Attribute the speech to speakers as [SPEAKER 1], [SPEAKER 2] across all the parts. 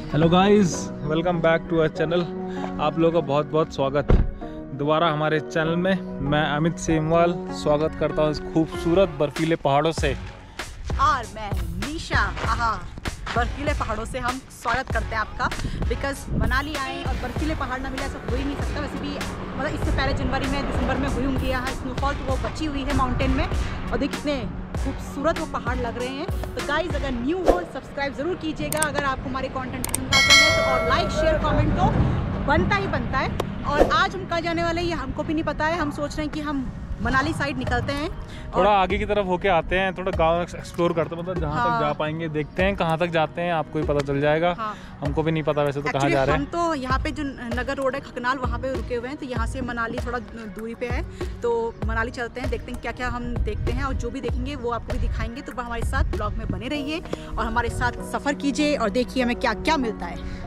[SPEAKER 1] Hello guys, welcome back to our channel. आप लोगों का बहुत बहुत स्वागत दोबारा हमारे चैनल में। मैं अमित सेमवाल स्वागत करता हूँ इस खूबसूरत बर्फीले पहाड़ों से।
[SPEAKER 2] और मैं निशा। बर्फीले पहाड़ों से हम स्वागत करते हैं आपका। बिकॉज मनाली आए और बर्फीले पहाड़ ना मिले ऐसा हो ही नहीं सकता। वैसे भी मतलब इससे पहले जनवरी में दिसंबर में हुई होंगी यहाँ स्नोफॉल, तो वो बची हुई है माउंटेन में। और देखिए कितने खूबसूरत वो पहाड़ लग रहे हैं। तो गाइज अगर न्यू हो सब्सक्राइब ज़रूर कीजिएगा। अगर आपको हमारे कंटेंट पसंद आते हैं तो और लाइक शेयर कमेंट तो बनता ही बनता है। और आज हम कहाँ जाने वाले हैं ये हमको भी नहीं पता है। हम सोच रहे हैं कि हम मनाली साइड निकलते हैं,
[SPEAKER 1] थोड़ा आगे की तरफ होके आते हैं, थोड़ा गांव एक्सप्लोर करते हैं। मतलब जहाँ तक जा पाएंगे देखते हैं, कहाँ तक जाते हैं आपको ही पता चल जाएगा। हमको भी नहीं पता वैसे तो कहाँ जा रहे हैं।
[SPEAKER 2] हम तो यहाँ पे जो नगर रोड है खकनाल वहाँ पे रुके हुए हैं। तो यहाँ से मनाली थोड़ा दूरी पे है, तो मनाली चलते हैं, देखते हैं क्या क्या हम देखते हैं। और जो भी देखेंगे वो आपको भी दिखाएंगे। तो हमारे साथ ब्लॉग में बने रहिए और हमारे साथ सफ़र कीजिए और देखिए हमें क्या क्या मिलता है।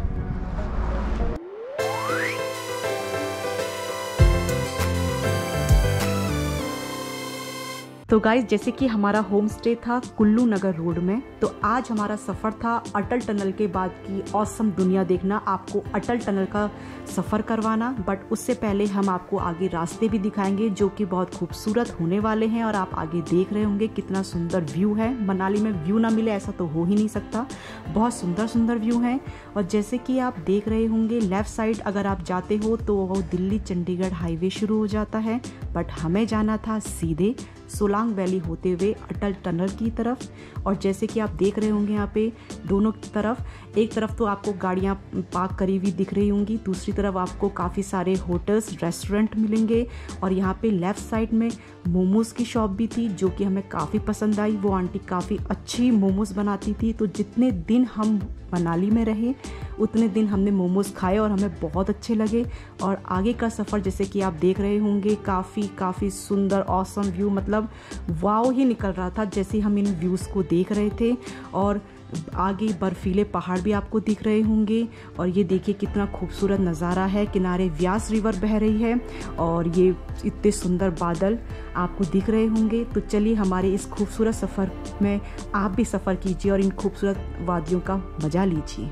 [SPEAKER 2] तो गाइस जैसे कि हमारा होम स्टे था कुल्लू नगर रोड में, तो आज हमारा सफ़र था अटल टनल के बाद की ऑसम दुनिया देखना, आपको अटल टनल का सफ़र करवाना। बट उससे पहले हम आपको आगे रास्ते भी दिखाएंगे जो कि बहुत खूबसूरत होने वाले हैं। और आप आगे देख रहे होंगे कितना सुंदर व्यू है। मनाली में व्यू ना मिले ऐसा तो हो ही नहीं सकता, बहुत सुंदर सुंदर व्यू हैं। और जैसे कि आप देख रहे होंगे लेफ़्ट साइड अगर आप जाते हो तो वो दिल्ली चंडीगढ़ हाईवे शुरू हो जाता है। बट हमें जाना था सीधे सोलांग वैली होते हुए अटल टनल की तरफ। और जैसे कि आप देख रहे होंगे यहाँ पे दोनों तरफ, एक तरफ तो आपको गाड़ियाँ पार्क करी हुई दिख रही होंगी, दूसरी तरफ आपको काफ़ी सारे होटल्स रेस्टोरेंट मिलेंगे। और यहाँ पे लेफ़्ट साइड में मोमोज़ की शॉप भी थी जो कि हमें काफ़ी पसंद आई। वो आंटी काफ़ी अच्छी मोमोज़ बनाती थी। तो जितने दिन हम मनाली में रहे उतने दिन हमने मोमोज़ खाए और हमें बहुत अच्छे लगे। और आगे का सफ़र जैसे कि आप देख रहे होंगे काफ़ी सुंदर ऑसम व्यू, मतलब वाव ही निकल रहा था जैसे हम इन व्यूज़ को देख रहे थे। और आगे बर्फीले पहाड़ भी आपको दिख रहे होंगे। और ये देखिए कितना खूबसूरत नज़ारा है, किनारे व्यास रिवर बह रही है और ये इतने सुंदर बादल आपको दिख रहे होंगे। तो चलिए हमारे इस खूबसूरत सफ़र में आप भी सफ़र कीजिए और इन खूबसूरत वादियों का मज़ा लीजिए।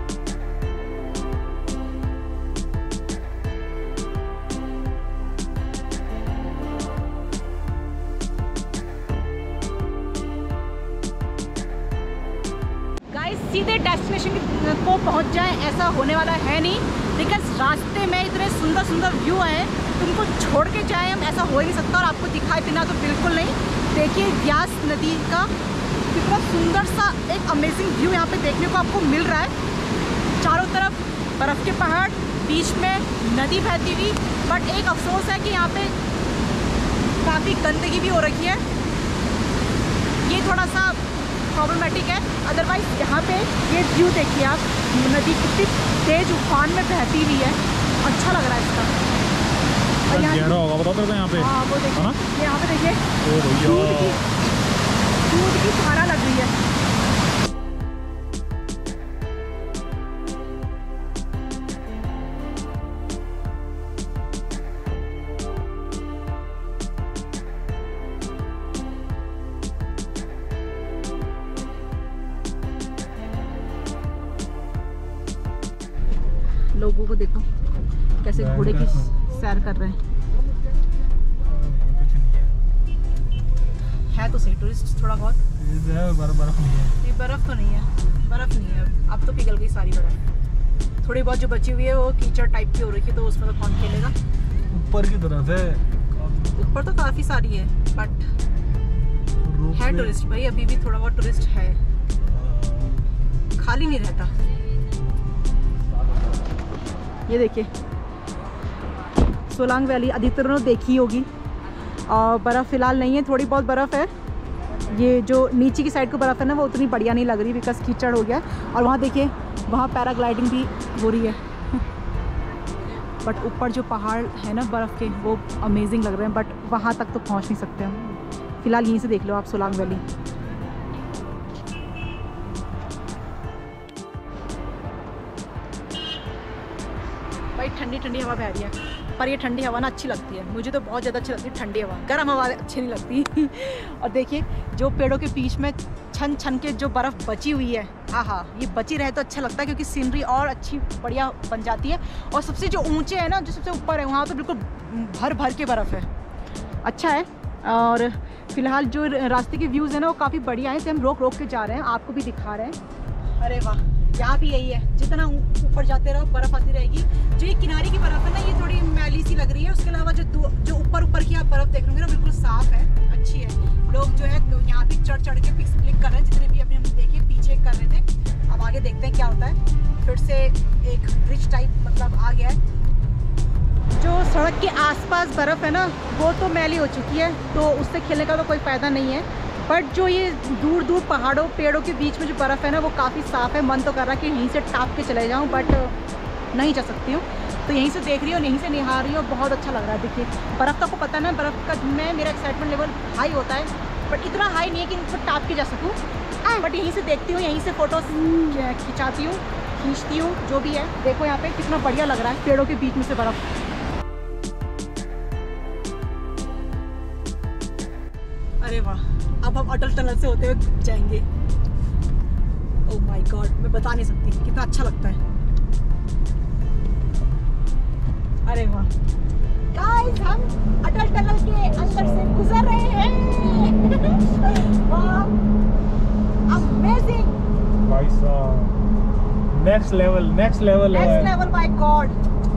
[SPEAKER 2] सीधे डेस्टिनेशन को पहुंच जाए ऐसा होने वाला है नहीं। बिकॉज रास्ते में इतने सुंदर सुंदर व्यू हैं, तुमको छोड़ के जाए हम ऐसा हो ही नहीं सकता। और आपको दिखाए बिना तो बिल्कुल नहीं। देखिए व्यास नदी का कितना सुंदर सा एक अमेजिंग व्यू यहाँ पे देखने को आपको मिल रहा है। चारों तरफ बर्फ़ के पहाड़, बीच में नदी बहती हुई। बट एक अफसोस है कि यहाँ पे काफ़ी गंदगी भी हो रखी है, ये थोड़ा सा प्रॉब्लमेटिक है। अदरवाइज यहाँ पे ये व्यू देखिए आप, नदी कितनी तेज उफान में बहती हुई है, अच्छा लग रहा है इसका। और यहाँ
[SPEAKER 1] होगा बता दो यहाँ पे।
[SPEAKER 2] हाँ वो देखिए यहाँ पे देखिए दूध की धारा लग रही है। लोगों को देखो कैसे घोड़े की सैर कर रहे हैं। है तो सही टूरिस्ट थोड़ा बहुत।
[SPEAKER 1] बर्फ नहीं है,
[SPEAKER 2] नहीं बर्फ तो नहीं है, बर्फ नहीं है। अब तो पिघल गई सारी बर्फ। थोड़ी बहुत जो बची हुई है वो कीचड़ टाइप की हो रही है, तो उसमें तो कौन खेलेगा।
[SPEAKER 1] ऊपर की तरफ है,
[SPEAKER 2] ऊपर तो काफी सारी है बट है टूरिस्ट भाई, अभी भी थोड़ा बहुत टूरिस्ट है, खाली नहीं रहता। ये देखिए सोलांग वैली अधिकतर ने देखी होगी। और बर्फ़ फ़िलहाल नहीं है, थोड़ी बहुत बर्फ़ है। ये जो नीचे की साइड को बर्फ़ है ना वो उतनी बढ़िया नहीं लग रही बिकॉज कीचड़ हो गया। और वहाँ देखिए वहाँ पैराग्लाइडिंग भी हो रही है। बट ऊपर जो पहाड़ है ना बर्फ़ के वो अमेजिंग लग रहे हैं। बट वहाँ तक तो पहुँच नहीं सकते हम। फ़िलहाल यहीं से देख लो आप सोलांग वैली। भाई ठंडी ठंडी हवा बह रही है, पर ये ठंडी हवा ना अच्छी लगती है। मुझे तो बहुत ज़्यादा अच्छी लगती है ठंडी हवा, गर्म हवा अच्छी नहीं लगती। और देखिए जो पेड़ों के बीच में छन छन के जो बर्फ़ बची हुई है हाँ हाँ, ये बची रहे तो अच्छा लगता है क्योंकि सीनरी और अच्छी बढ़िया बन जाती है। और सबसे जो ऊंचे है ना, जो सबसे ऊपर है, वहाँ तो बिल्कुल भर भर के बर्फ़ है। अच्छा है। और फिलहाल जो रास्ते के व्यूज़ है ना वो काफ़ी बढ़िया है, तो हम रोक रोक के जा रहे हैं, आपको भी दिखा रहे हैं। अरे वाह, यहाँ भी यही है, जितना ऊपर जाते रहो बर्फ़ आती रहेगी। जो ये किनारे की बर्फ़ है ना, ये थोड़ी मैली सी लग रही है। उसके अलावा जो ऊपर की आप बर्फ़ देख रहे होंगे ना, बिल्कुल साफ़ है, अच्छी है। लोग जो है तो यहाँ भी चढ़ के पिक्स क्लिक कर रहे हैं, जितने भी अभी हम देखिए पीछे कर रहे थे। अब आगे देखते हैं क्या होता है। फिर से एक ब्रिज टाइप मतलब आ गया है। जो सड़क के आसपास बर्फ़ है ना, वो तो मैली हो चुकी है, तो उससे खेलने का तो कोई फ़ायदा नहीं है। बट जो ये दूर दूर पहाड़ों पेड़ों के बीच में जो बर्फ़ है ना, वो काफ़ी साफ़ है। मन तो कर रहा है कि यहीं से टाप के चले जाऊँ, बट नहीं जा सकती हूँ, तो यहीं से देख रही हूँ, यहीं से निहार रही हूँ। बहुत अच्छा लग रहा है। देखिए बर्फ़ का आपको पता ना, बर्फ़ का में मेरा एक्साइटमेंट लेवल हाई होता है, बट इतना हाई नहीं है कि इनको टाप के जा सकूँ। बट यहीं से देखती हूँ, यहीं से फ़ोटोज़ खिंचाती हूँ, खींचती हूँ, जो भी है। देखो यहाँ पे कितना बढ़िया लग रहा है, पेड़ों के बीच में से बर्फ़। अरे वाह, अब हम अटल टनल से होते हुए जाएंगे। ओह माय गॉड, मैं बता नहीं सकती कितना अच्छा लगता है। अरे वाह गाइस, हम अटल टनल के अंदर से गुजर रहे हैं। वाह, अमेजिंग
[SPEAKER 1] भाई साहब, नेक्स्ट लेवल
[SPEAKER 2] माय गॉड।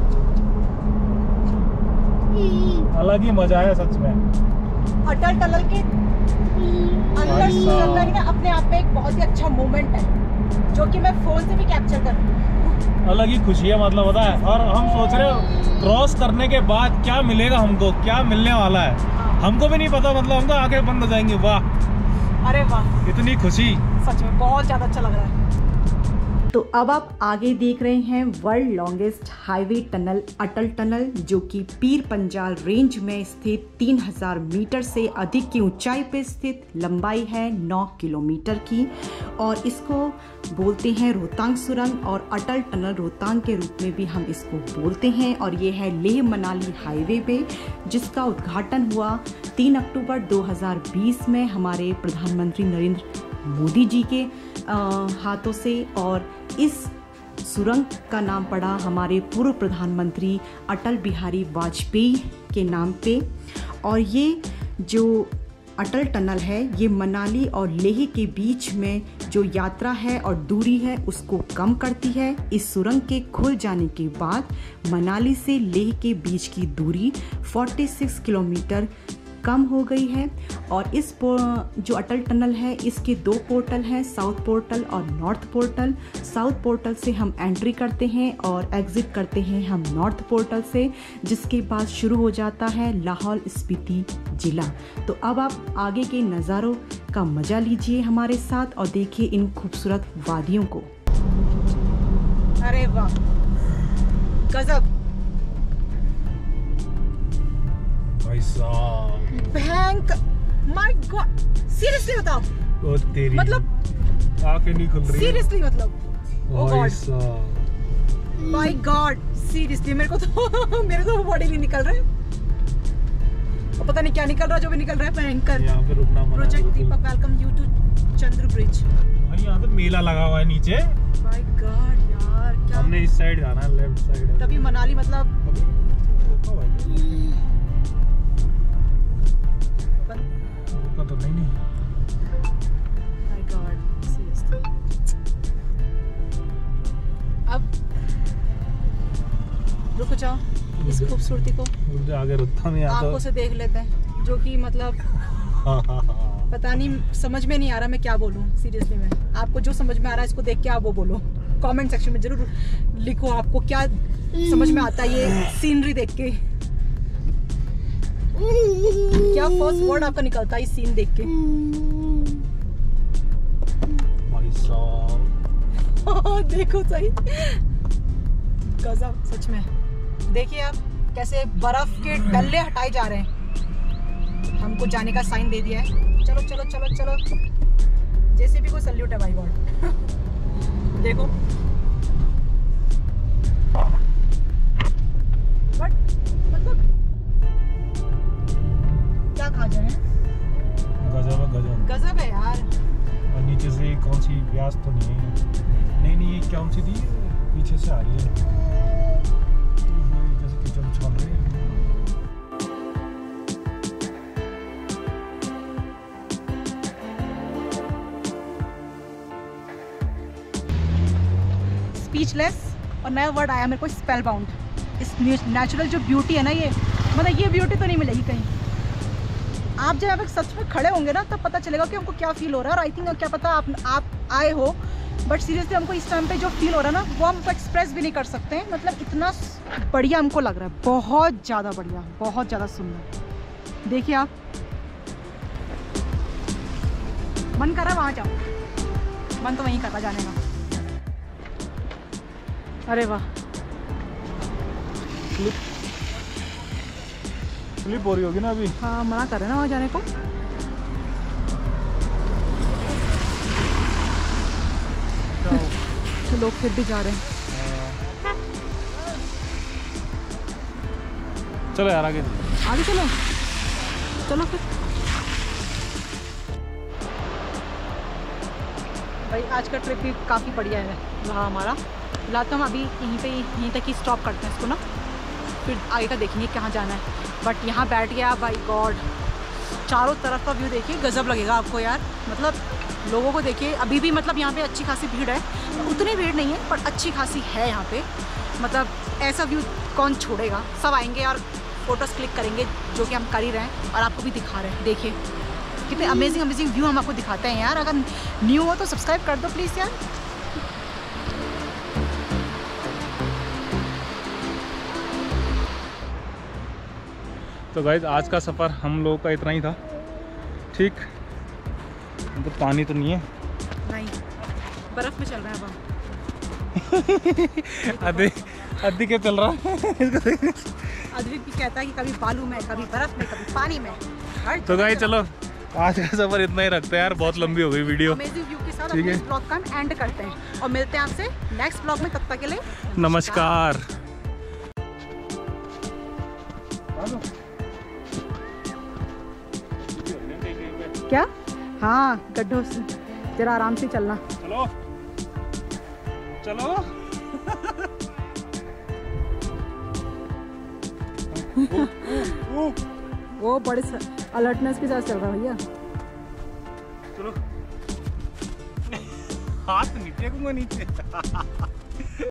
[SPEAKER 1] अलग ही मजा है सच में।
[SPEAKER 2] अटल टनल के अंदर गुजरना ही ना अपने आप में एक बहुत ही अच्छा मोमेंट है, जो कि मैं फोन से भी कैप्चर कर रही हूँ।
[SPEAKER 1] अलग ही खुशी है, मतलब होता है। और हम सोच रहे हो क्रॉस करने के बाद क्या मिलेगा, हमको क्या मिलने वाला है, हमको भी नहीं पता। मतलब हम तो आंखें बंद हो जाएंगी। वाह,
[SPEAKER 2] अरे वाह,
[SPEAKER 1] इतनी खुशी,
[SPEAKER 2] सच में बहुत ज़्यादा अच्छा लग रहा है। तो अब आप आगे देख रहे हैं world longest highway tunnel Atal tunnel, जो कि पीर पंजाल रेंज में स्थित 3000 मीटर से अधिक की ऊंचाई पर स्थित, लंबाई है 9 किलोमीटर की, और इसको बोलते हैं रोहतांग सुरंग और अटल टनल रोहतांग के रूप में भी हम इसको बोलते हैं। और ये है लेह मनाली हाईवे पे, जिसका उद्घाटन हुआ 3 अक्टूबर 2020 में हमारे प्रधानमंत्री नरेंद्र मोदी जी के हाथों से। और इस सुरंग का नाम पड़ा हमारे पूर्व प्रधानमंत्री अटल बिहारी वाजपेयी के नाम पे। और ये जो अटल टनल है, ये मनाली और लेह के बीच में जो यात्रा है और दूरी है उसको कम करती है। इस सुरंग के खुल जाने के बाद मनाली से लेह के बीच की दूरी 46 किलोमीटर कम हो गई है। और इस जो अटल टनल है, इसके 2 पोर्टल हैं, साउथ पोर्टल और नॉर्थ पोर्टल। साउथ पोर्टल से हम एंट्री करते हैं और एग्जिट करते हैं हम नॉर्थ पोर्टल से, जिसके बाद शुरू हो जाता है लाहौल स्पीति जिला। तो अब आप आगे के नज़ारों का मजा लीजिए हमारे साथ और देखिए इन खूबसूरत वादियों को। अरे वाह, गजब
[SPEAKER 1] भाई साहब,
[SPEAKER 2] बैंक, माय गॉड, सीरियसली बताओ,
[SPEAKER 1] ओ तेरी
[SPEAKER 2] मतलब
[SPEAKER 1] आंखें नहीं खुल रही।
[SPEAKER 2] सीरियसली मतलब, ओ
[SPEAKER 1] भाई
[SPEAKER 2] गॉड,
[SPEAKER 1] साहब,
[SPEAKER 2] माय गॉड, सीरियसली मेरे तो बॉडी नहीं निकल रहा है, और पता नहीं क्या निकल रहा है, जो भी निकल रहा है भयंकर।
[SPEAKER 1] यहाँ पे रुकना मना है।
[SPEAKER 2] Project Deepak welcome you to Chandra bridge.
[SPEAKER 1] भाई यहाँ तो मेला लगा हुआ है नीचे।
[SPEAKER 2] माय गॉड यार, क्या
[SPEAKER 1] हमने इस साइड जाना है, लेफ्ट साइड।
[SPEAKER 2] तभी मनाली मतलब
[SPEAKER 1] तो नहीं।
[SPEAKER 2] My god, seriously. अब रुक जाओ, इस खूबसूरती को
[SPEAKER 1] आगे रुकता नहीं,
[SPEAKER 2] आंखों से देख लेते हैं, जो कि मतलब पता नहीं, समझ में नहीं आ रहा मैं क्या बोलूं। सीरियसली में आपको जो समझ में आ रहा है इसको देख के आप वो बोलो, कमेंट सेक्शन में जरूर लिखो आपको क्या समझ में आता है ये सीनरी देख के। क्या फर्स्ट वर्ड आपका निकलता है इस सीन देख के?
[SPEAKER 1] भाई साहब,
[SPEAKER 2] देखो सही, गजब सच में। देखिए आप कैसे बर्फ के डल्ले हटाए जा रहे हैं। हमको जाने का साइन दे दिया है। चलो चलो चलो चलो, जैसे भी कोई सल्यूट है भाई गॉड। देखो बट मतलब क्या खा जाए,
[SPEAKER 1] गजब है, गजब
[SPEAKER 2] गजब है यार।
[SPEAKER 1] और नीचे से कौन सी प्यास तो नहीं है। पीछे से आ रही है, जैसे कीचड़ उछाल रही है।
[SPEAKER 2] स्पीचलेस, और नया वर्ड आया मेरे को, स्पेल बाउंड। इस नेचुरल जो ब्यूटी है ना, ये मतलब ये ब्यूटी तो नहीं मिलेगी कहीं। आप जब यहाँ पे सच में खड़े होंगे ना, तब पता चलेगा कि हमको क्या फील हो रहा है। और आई थिंक क्या पता आप आए हो, बट सीरियसली हमको इस टाइम पे जो फील हो रहा है ना, वो हमको एक्सप्रेस भी नहीं कर सकते हैं। मतलब इतना बढ़िया हमको लग रहा है, बहुत ज़्यादा बढ़िया, बहुत ज़्यादा सुंदर। देखिए आप, मन कर रहा है वहाँ जाओ, मन तो वहीं कर रहा जाने का। अरे वाह,
[SPEAKER 1] स्लिप हो रही होगी ना अभी।
[SPEAKER 2] हाँ, मना कर रहे हैं ना वहाँ जाने को। तो लोग फिर भी जा रहे हैं।
[SPEAKER 1] चलो यार आगे
[SPEAKER 2] चलो चलो फिर। भाई आज का ट्रिप भी काफ़ी बढ़िया है रहा हमारा। फिलहाल तो हम अभी यहीं तक ही स्टॉप करते हैं इसको ना, फिर आगे का देखेंगे कहाँ जाना है। बट यहाँ बैठ गया, बाई गॉड, चारों तरफ का व्यू देखिए, गजब लगेगा आपको यार। मतलब लोगों को देखिए, अभी भी मतलब यहाँ पे अच्छी खासी भीड़ है। उतनी भीड़ नहीं है पर अच्छी खासी है यहाँ पे। मतलब ऐसा व्यू कौन छोड़ेगा, सब आएंगे और फोटोज़ क्लिक करेंगे, जो कि हम कर ही रहे हैं और आपको भी दिखा रहे हैं। देखिए कितने अमेजिंग व्यू हम आपको दिखाते हैं यार। अगर न्यू हो तो सब्सक्राइब कर दो प्लीज़ यार।
[SPEAKER 1] तो गाइस आज का सफ़र हम लोगों का इतना ही था, ठीक। तो पानी तो नहीं है,
[SPEAKER 2] नहीं, बर्फ़ में चल रहा है अब।
[SPEAKER 1] आधी क्या चल रहा है।
[SPEAKER 2] अद्विक भी कहता है कि कभी बालू में, कभी बर्फ़ में, कभी पानी में।
[SPEAKER 1] तो गाइस चलो आज का सफ़र इतना ही रखते हैं यार, बहुत लंबी हो गई वीडियो।
[SPEAKER 2] अमेजिंग व्यू के साथ अपने इस ब्लॉग का हम एंड करते हैं और मिलते हैं आपसे नेक्स्ट ब्लॉग में। तब तक के लिए
[SPEAKER 1] नमस्कार।
[SPEAKER 2] क्या? हाँ, गड्ढों से जरा आराम से चलना।
[SPEAKER 1] चलो चलो।
[SPEAKER 2] वो बड़े अलर्टनेस के साथ चल रहा है भैया।
[SPEAKER 1] चलो हाथ नीचे नीचे